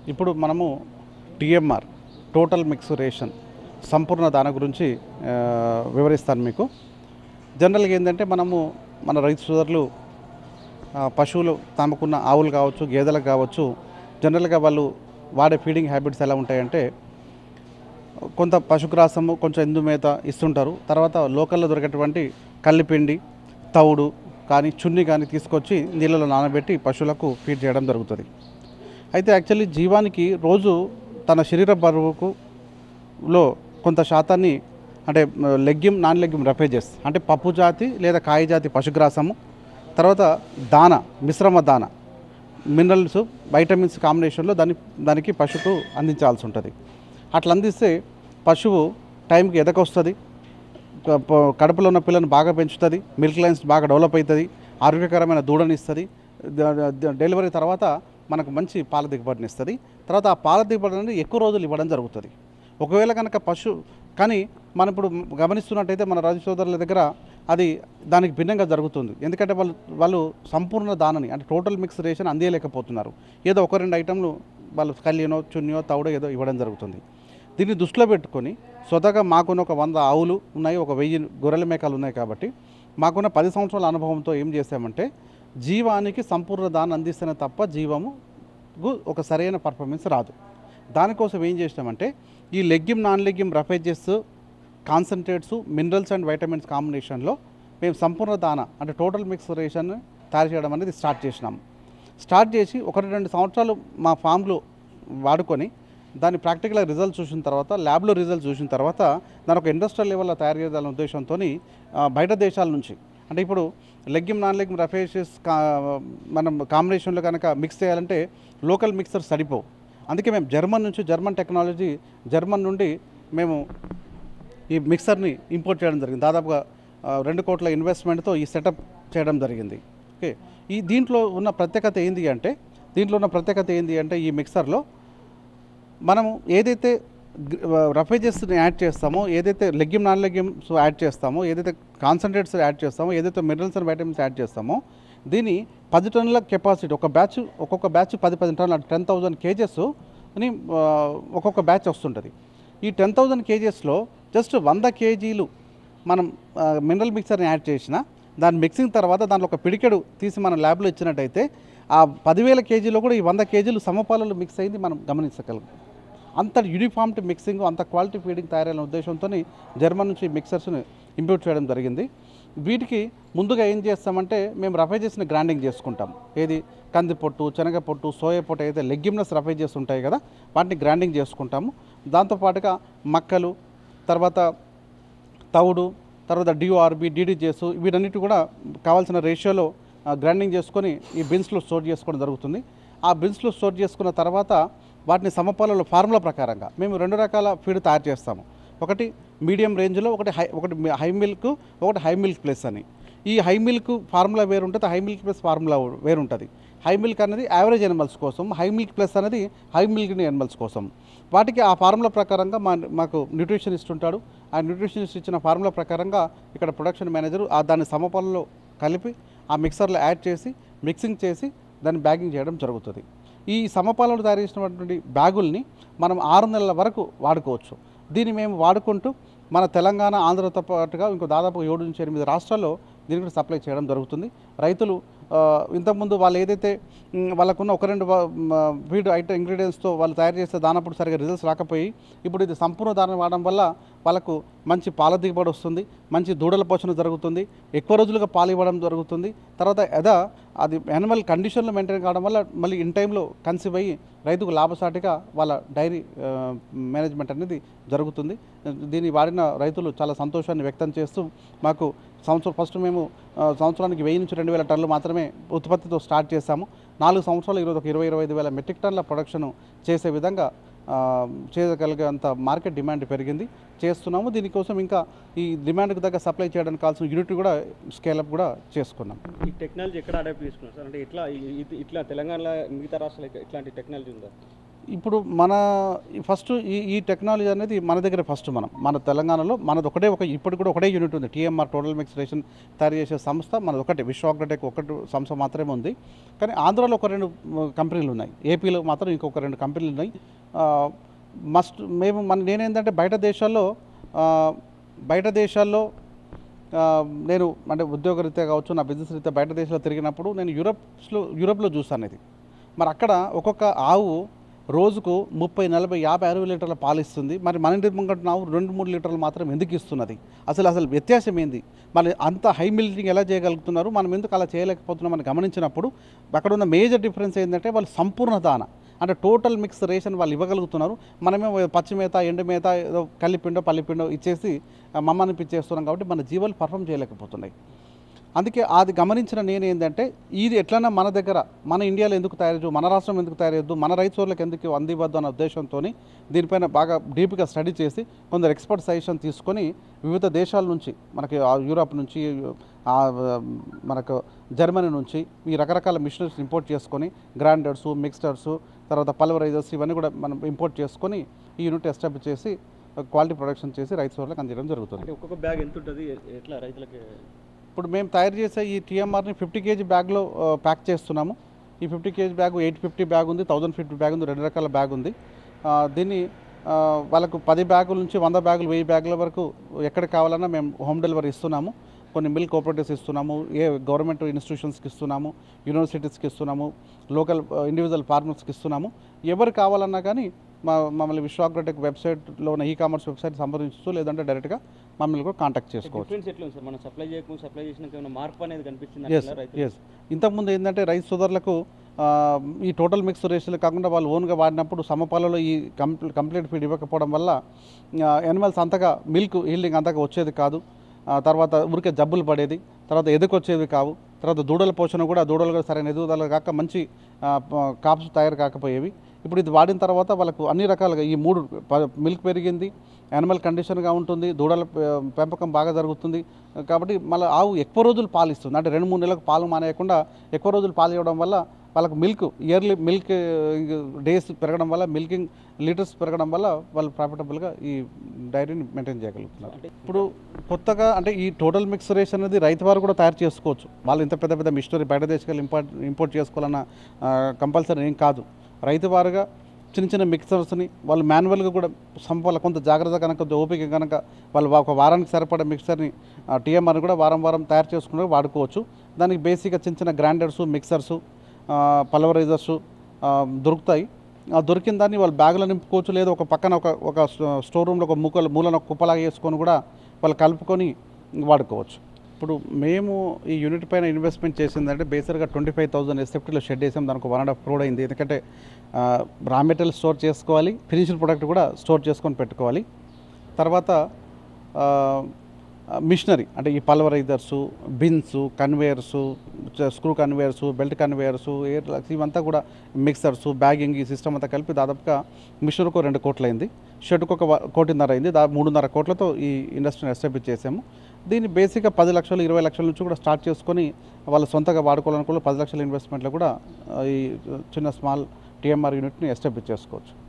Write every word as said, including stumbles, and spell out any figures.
ఇప్పుడు మనము TMR total mix ration సంపూర్ణ దాన గురించి వివరిస్తాను మీకు. జనరల్గా ఏంటంటే మనము మన రైతు సోదరులు పశువులు తమకున్న ఆవులు కావచ్చు, గేదెలకు కావచ్చు, జనరల్గా వాళ్ళు వాడే ఫీడింగ్ హ్యాబిట్స్ ఎలా ఉంటాయంటే కొంత పశుగ్రాసము, కొంచెం ఎండు మేత ఇస్తుంటారు. తర్వాత లోకల్లో దొరికేటువంటి కల్లిపిండి, తవుడు కానీ చున్ని కానీ తీసుకొచ్చి నీళ్ళలో నానబెట్టి పశువులకు ఫీడ్ చేయడం జరుగుతుంది. అయితే యాక్చువల్లీ జీవానికి రోజు తన శరీర బరువుకు లో కొంత శాతాన్ని అంటే లెగ్యూమ్, నాన్ లెగ్యూమ్ రఫేజెస్ అంటే పప్పు జాతి లేదా కాయ జాతి పశుగ్రాసము, తర్వాత దాన, మిశ్రమ దాన, మినరల్స్, వైటమిన్స్ కాంబినేషన్లో దాన్ని దానికి పశువుకు అందించాల్సి ఉంటుంది. అట్లా అందిస్తే పశువు టైంకి ఎదకొస్తుంది, కడుపులో ఉన్న పిల్లను బాగా పెంచుతుంది, మిల్క్ లైన్స్ బాగా డెవలప్ అవుతుంది, ఆరోగ్యకరమైన దూడనిస్తుంది. డెలివరీ తర్వాత మనకు మంచి పాల దిగుబడిని ఇస్తుంది. తర్వాత ఆ పాల దిగుబడి అనేది ఎక్కువ రోజులు ఇవ్వడం జరుగుతుంది. ఒకవేళ కనుక పశు కానీ మనం ఇప్పుడు గమనిస్తున్నట్టయితే మన రైతు సోదరుల దగ్గర అది దానికి భిన్నంగా జరుగుతుంది. ఎందుకంటే వాళ్ళు వాళ్ళు సంపూర్ణ దానని అంటే టోటల్ మిక్స్ రేషన్ అందియలేకపోతున్నారు. ఏదో ఒక రెండు ఐటెంలు వాళ్ళు కల్లినో, చున్నో, తౌడో ఏదో ఇవ్వడం జరుగుతుంది. దీన్ని దృష్టిలో పెట్టుకొని స్వతహాగా మాకున్న ఒక వంద ఆవులు ఉన్నాయి, ఒక వెయ్యి గొర్రెల మేకలు ఉన్నాయి. కాబట్టి మాకున్న పది సంవత్సరాల అనుభవంతో ఏం చేసామంటే జీవానికి సంపూర్ణ దాన్ని అందిస్తేనే తప్ప జీవము ఒక సరైన పర్ఫార్మెన్స్ రాదు. దానికోసం ఏం చేసినామంటే ఈ legume, non legume roughages, concentrates, minerals and vitamins కాంబినేషన్లో మేము సంపూర్ణ దాన అంటే టోటల్ మిక్స్ రేషన్ తయారు చేయడం అనేది స్టార్ట్ చేసినాము. స్టార్ట్ చేసి ఒకటి రెండు సంవత్సరాలు మా ఫామ్లో వాడుకొని దాని ప్రాక్టికల్ రిజల్ట్ చూసిన తర్వాత, ల్యాబ్లో రిజల్ట్ చూసిన తర్వాత దాని ఒక ఇండస్ట్రియల్ లెవెల్లో తయారు చేయాలనే ఉద్దేశంతో బయట దేశాల నుంచి అంటే ఇప్పుడు లెగ్యూమ్, నాన్ లెగ్యూమ్ రఫేజెస్ కా మనం కాంబినేషన్లో కనుక మిక్స్ చేయాలంటే లోకల్ మిక్సర్ సరిపోవు. అందుకే మేము జర్మన్ నుంచి, జర్మన్ టెక్నాలజీ, జర్మన్ నుండి మేము ఈ మిక్సర్ని ఇంపోర్ట్ చేయడం జరిగింది. దాదాపుగా రెండు కోట్ల ఇన్వెస్ట్మెంట్తో ఈ సెటప్ చేయడం జరిగింది. ఓకే, ఈ దీంట్లో ఉన్న ప్రత్యేకత ఏంటి అంటే దీంట్లో ఉన్న ప్రత్యేకత ఏంటి అంటే ఈ మిక్సర్లో మనము ఏదైతే రఫేజెస్ని యాడ్ చేస్తామో, ఏదైతే లెగ్యూమ్, నాన్ లెగ్యూమ్స్ యాడ్ చేస్తామో, ఏదైతే కాన్సన్ట్రేట్స్ యాడ్ చేస్తామో, ఏదైతే మినరల్స్ అండ్ వైటమిన్స్ యాడ్ చేస్తామో దీని పది టన్నుల కెపాసిటీ, ఒక బ్యాచ్ ఒక్కొక్క బ్యాచ్ పది పది టన్నుల టెన్ థౌజండ్ కేజెస్ అని ఒక్కొక్క బ్యాచ్ వస్తుంటుంది. ఈ టెన్ థౌజండ్ కేజెస్లో జస్ట్ వంద కేజీలు మనం మినరల్ మిక్సర్ని యాడ్ చేసిన దాని మిక్సింగ్ తర్వాత దాంట్లో ఒక పిడికెడు తీసి మనం ల్యాబ్లో ఇచ్చినట్టయితే ఆ పదివేల కేజీలో కూడా ఈ వంద కేజీలు సమపాలలో మిక్స్ అయింది మనం గమనించగలం. అంత యూనిఫామ్డ్ మిక్సింగ్, అంత క్వాలిటీ ఫీడింగ్ తయారైన ఉద్దేశంతో జర్మన్ నుంచి మిక్సర్స్ని ఇంపోర్ట్ చేయడం జరిగింది. వీటికి ముందుగా ఏం చేస్తామంటే మేము రఫేజెస్ని గ్రైండింగ్ చేసుకుంటాం. ఏది కంది పొట్టు, శనగ పొట్టు, సోయా పొట్టు అయితే లెగ్యూమ్నస్ రఫేజెస్ ఉంటాయి కదా, వాటిని గ్రైండింగ్ చేసుకుంటాము. దాంతోపాటుగా మక్కలు, తర్వాత తవుడు, తర్వాత డిఓఆర్బి, డీడీజేస్ వీటన్నిటి కూడా కావాల్సిన రేషియోలో గ్రైండింగ్ చేసుకొని ఈ బిన్స్లో స్టోర్ చేసుకోవడం జరుగుతుంది. ఆ బిన్స్లో స్టోర్ చేసుకున్న తర్వాత వాటిని సమపాలలో ఫార్ములా ప్రకారంగా మేము రెండు రకాల ఫీడ్ తయారు చేస్తాము. ఒకటి మీడియం రేంజ్లో, ఒకటి హై ఒకటి హై మిల్క్, ఒకటి హై మిల్క్ ప్లస్ అని. ఈ హై మిల్క్ ఫార్ములా వేరు ఉంటుంది, హై మిల్క్ ప్లస్ ఫార్ములా వేరు ఉంటుంది. హై మిల్క్ అనేది యావరేజ్ ఎనిమల్స్ కోసం, హై మిల్క్ ప్లస్ అనేది హై మిల్క్ ఎనిమల్స్ కోసం. వాటికి ఆ ఫార్ములా ప్రకారంగా మా మాకు న్యూట్రిషనిస్ట్ ఉంటాడు. ఆ న్యూట్రిషనిస్ట్ ఇచ్చిన ఫార్ములా ప్రకారంగా ఇక్కడ ప్రొడక్షన్ మేనేజర్ ఆ దాన్ని సమపాలలో కలిపి ఆ మిక్సర్లో యాడ్ చేసి మిక్సింగ్ చేసి దాన్ని బ్యాగింగ్ చేయడం జరుగుతుంది. ఈ సమపాలలో తయారు చేసినటువంటి బ్యాగుల్ని మనం ఆరు నెలల వరకు వాడుకోవచ్చు. దీన్ని మేము వాడుకుంటూ మన తెలంగాణ, ఆంధ్రతో పాటుగా ఇంకో దాదాపు ఏడు నుంచి ఎనిమిది రాష్ట్రాల్లో దీనికి సప్లై చేయడం జరుగుతుంది. రైతులు ఇంతకుముందు వాళ్ళు ఏదైతే వాళ్ళకున్న ఒక రెండు ఫీడ్ ఐటమ్ ఇంగ్రీడియంట్స్తో వాళ్ళు తయారు చేస్తే దానప్పుడు సరిగా రిజల్ట్స్ రాకపోయి ఇప్పుడు ఇది సంపూర్ణ దానం వాడడం వల్ల వాళ్ళకు మంచి పాల దిగుబడి వస్తుంది, మంచి దూడల పోషణ జరుగుతుంది, ఎక్కువ రోజులుగా పాలు ఇవ్వడం జరుగుతుంది. తర్వాత ఎదా అది యానిమల్ కండిషన్లో మెయింటైన్ కావడం వల్ల మళ్ళీ ఇన్ టైంలో కన్సీవ్ అయ్యి రైతుకు లాభసాటిగా వాళ్ళ డైరీ మేనేజ్మెంట్ అనేది జరుగుతుంది. దీన్ని వాడిన రైతులు చాలా సంతోషాన్ని వ్యక్తం చేస్తూ మాకు సంవత్సరం ఫస్ట్ మేము సంవత్సరానికి వెయ్యి నుంచి రెండు వేల టన్నులు మాత్రమే ఉత్పత్తితో స్టార్ట్ చేశాము. నాలుగు సంవత్సరాలు ఈరోజు ఒక ఇరవై ఇరవై ఐదు వేల మెట్రిక్ టన్నుల ప్రొడక్షన్ చేసే విధంగా చేయగలిగేంత మార్కెట్ డిమాండ్ పెరిగింది, చేస్తున్నాము. దీనికోసం ఇంకా ఈ డిమాండ్కి దగ్గర సప్లై చేయడానికి కావాల్సిన యూనిట్ కూడా స్కేలప్ కూడా చేసుకున్నాం. ఈ టెక్నాలజీ ఎక్కడ అడాప్ట్ చేసుకున్నారు సార్? అంటే ఇట్లా ఇట్లా తెలంగాణలో మిగతా రాష్ట్రాలు ఇట్లాంటి టెక్నాలజీ ఉందా? ఇప్పుడు మన ఫస్ట్ ఈ ఈ టెక్నాలజీ అనేది మన దగ్గర ఫస్ట్ మనం మన తెలంగాణలో మనది ఒకటే ఒక ఇప్పుడు కూడా ఒకటే యూనిట్ ఉంది. టీఎంఆర్ టోటల్ మిక్స్ రేషన్ తయారు చేసే సంస్థ మనది ఒకటే, విశ్వ అగ్రటెక్ ఒకటి సంస్థ మాత్రమే ఉంది. కానీ ఆంధ్రాలో ఒక రెండు కంపెనీలు ఉన్నాయి, ఏపీలో మాత్రం ఇంకొక రెండు కంపెనీలు ఉన్నాయి. మస్ట్ మేము మన నేనేంటంటే బయట దేశాల్లో బయట దేశాల్లో నేను అంటే ఉద్యోగరీత్యా కావచ్చు, నా బిజినెస్ రీత్యా బయట దేశాల్లో తిరిగినప్పుడు నేను యూరప్స్లో యూరోప్లో చూస్తాను ఇది. మరి అక్కడ ఒక్కొక్క ఆవు రోజుకు ముప్పై నలభై యాభై అరవై లీటర్ల పాలు ఇస్తుంది. మరి మన ఇంటి ముంగట ఆవు రెండు మూడు లీటర్లు మాత్రం ఎందుకు ఇస్తున్నది? అసలు అసలు వ్యత్యాసం ఏంది? మరి అంత హై మిల్కింగ్ ఎలా చేయగలుగుతున్నారు, మనం ఎందుకు అలా చేయలేకపోతున్నాం అని గమనించినప్పుడు అక్కడ ఉన్న మేజర్ డిఫరెన్స్ ఏంటంటే వాళ్ళు సంపూర్ణ దాన అంటే టోటల్ మిక్స్ రేషన్ వాళ్ళు ఇవ్వగలుగుతున్నారు. మనమే పచ్చి మేత ఎండు మేత ఏదో కలిపిండో పల్లిపిండో ఇచ్చేసి మమ్మల్ని పిచ్చేస్తున్నాం కాబట్టి మన జీవాలు పర్ఫామ్ చేయలేకపోతున్నాయి. అందుకే అది గమనించిన నేను ఏంటంటే ఇది ఎట్లన్నా మన దగ్గర మన ఇండియాలో ఎందుకు తయారు చేయదు, మన రాష్ట్రం ఎందుకు తయారు చేయద్దు, మన రైతులకు ఎందుకు అందివద్దు అన్న ఉద్దేశంతో దీనిపైన బాగా డీప్గా స్టడీ చేసి కొందరు ఎక్స్పర్ట్ సజెషన్ తీసుకొని వివిధ దేశాల నుంచి మనకి యూరోప్ నుంచి మనకు జర్మనీ నుంచి ఈ రకరకాల మిషనరీస్ ఇంపోర్ట్ చేసుకొని గ్రైండర్స్ మిక్స్టర్స్ తర్వాత పల్వరైజర్స్ ఇవన్నీ కూడా మనం ఇంపోర్ట్ చేసుకొని ఈ యూనిట్ ఎస్టాబ్లిష్ చేసి క్వాలిటీ ప్రొడక్షన్ చేసి రైతు సోదరులకు అందించడం జరుగుతుంది. ఒక్కొక్క బ్యాగ్ ఎంత ఉంటుంది ఎట్లా రైతులకి? ఇప్పుడు మేము తయారు చేసే ఈ టీఎంఆర్ని ఫిఫ్టీ కేజీ బ్యాగ్లో ప్యాక్ చేస్తున్నాము. ఈ fifty KG bag eight fifty bag ఉంది, థౌజండ్ ఫిఫ్టీ బ్యాగ్ ఉంది, రెండు రకాల బ్యాగ్ ఉంది. దీన్ని వాళ్ళకు పది బ్యాగుల నుంచి వంద బ్యాగులు వెయ్యి బ్యాగుల వరకు ఎక్కడికి కావాలన్నా మేము హోమ్ డెలివరీ ఇస్తున్నాము. కొన్ని మిల్క్ కోఆపరేటివ్స్ ఇస్తున్నాము, ఏ గవర్నమెంట్ ఇన్స్టిట్యూషన్స్కి ఇస్తున్నాము, యూనివర్సిటీస్కి ఇస్తున్నాము, లోకల్ ఇండివిజువల్ ఫార్మర్స్కి ఇస్తున్నాము. ఎవరు కావాలన్నా కానీ మా మమ్మల్ని విశ్వ అగ్రటెక్ వెబ్సైట్లో ఉన్న ఈ కామర్స్ వెబ్సైట్ సంప్రదించు, లేదంటే డైరెక్ట్గా మమ్మల్ని కూడా కాంటాక్ట్ చేసుకోవచ్చు. మనం సప్లై చేయకుండా సప్లై చేసిన మార్పు అనేది కనిపిస్తుంది. ఎస్ ఎస్ ఇంతకుముందు ఏంటంటే రైతు సోదరులకు ఈ టోటల్ మిక్స్ రేషన్లు కాకుండా వాళ్ళు ఓన్గా వాడినప్పుడు సమపాలలో ఈ కంప్లీ కంప్లీట్ ఫీడ్ ఇవ్వకపోవడం వల్ల యానిమల్స్ అంతగా మిల్క్ హీల్డింగ్ అంతగా వచ్చేది కాదు. తర్వాత ఊరికే జబ్బులు పడేది, తర్వాత ఎదుకొచ్చేవి కావు, తర్వాత దూడల పోషణ కూడా దూడలు కూడా సరైన ఎదుగుదల కాక మంచి కాప్స్ తయారు కాకపోయేవి. ఇప్పుడు ఇది వాడిన తర్వాత వాళ్ళకు అన్ని రకాలుగా ఈ మూడు మిల్క్ పెరిగింది, యానిమల్ కండిషన్గా ఉంటుంది, దూడల పెంపకం బాగా జరుగుతుంది. కాబట్టి మళ్ళీ ఆవు ఎక్కువ రోజులు పాలు ఇస్తుంది. అంటే రెండు మూడు నెలలకు పాలు మానేయకుండా ఎక్కువ రోజులు పాలు ఇవ్వడం వల్ల వాళ్ళకు మిల్క్ ఇయర్లీ మిల్క్ డేస్ పెరగడం వల్ల మిల్కింగ్ లీటర్స్ పెరగడం వల్ల వాళ్ళు ప్రాఫిటబుల్గా ఈ డైరీని మెయింటైన్ చేయగలుగుతున్నారు. ఇప్పుడు కొత్తగా అంటే ఈ టోటల్ మిక్స్ రేషన్ అనేది రైతు వారు కూడా తయారు చేసుకోవచ్చు. వాళ్ళు ఇంత పెద్ద పెద్ద మిషనరీ బయట దేశాలు ఇంపోర్ట్ ఇంపోర్ట్ చేసుకోవాలన్న కంపల్సరీ ఏం కాదు. రైతు వారుగా చిన్న చిన్న మిక్సర్స్ని వాళ్ళు మాన్యువల్గా కూడా సంపాల కొంత జాగ్రత్త కనుక ఓపిక కనుక వాళ్ళు ఒక వారానికి సరిపడే మిక్సర్ని టీఎంఆర్ని కూడా వారం వారం తయారు చేసుకుని వాడుకోవచ్చు. దానికి బేసిక్గా చిన్న చిన్న గ్రైండర్సు మిక్సర్సు పల్వరైజర్సు దొరుకుతాయి. దొరికిన దాన్ని వాళ్ళు బ్యాగులో నింపుకోవచ్చు, లేదా ఒక పక్కన ఒక ఒక స్టోర్ రూమ్లో ఒక మూకలు మూలను ఒక కుప్పలాగా వేసుకొని కూడా వాళ్ళు కలుపుకొని వాడుకోవచ్చు. ఇప్పుడు మేము ఈ యూనిట్ పైన ఇన్వెస్ట్మెంట్ చేసిందంటే బేసిక్గా ట్వంటీ ఫైవ్ థౌసండ్ ఎస్ఎఫ్టీలో షెడ్ వేసాం. దానికి వన్ అండ్ హాఫ్ క్రోడ్ అయింది. ఎందుకంటే రా మెటీరియల్ స్టోర్ చేసుకోవాలి, ఫినిష్డ్ ప్రొడక్ట్ కూడా స్టోర్ చేసుకొని పెట్టుకోవాలి. తర్వాత మిషనరీ అంటే ఈ pulverizers bins conveyors screw conveyors belt conveyors air locks ఇవంతా కూడా మిక్సర్సు బ్యాగింగ్ ఈ సిస్టమ్ అంతా కలిపి దాదాపుగా మిషనరీకి రెండు కోట్లు అయింది, షెడ్కి ఒక కోటిన్నర అయింది. దా మూడున్నర కోట్లతో ఈ ఇండస్ట్రీని ఎస్టాబ్లిష్ చేసాము. దీన్ని బేసిక్గా పది లక్షలు ఇరవై లక్షల నుంచి కూడా స్టార్ట్ చేసుకొని వాళ్ళు సొంతగా వాడుకోవాలనుకున్న పది లక్షల ఇన్వెస్ట్మెంట్లో కూడా ఈ చిన్న స్మాల్ టీఎంఆర్ యూనిట్ని ఎస్టాబ్లిష్ చేసుకోవచ్చు.